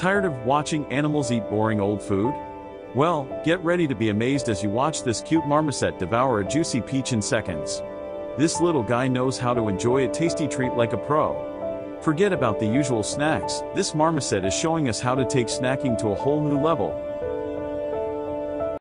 Tired of watching animals eat boring old food? Well, get ready to be amazed as you watch this cute marmoset devour a juicy peach in seconds. This little guy knows how to enjoy a tasty treat like a pro. Forget about the usual snacks, this marmoset is showing us how to take snacking to a whole new level.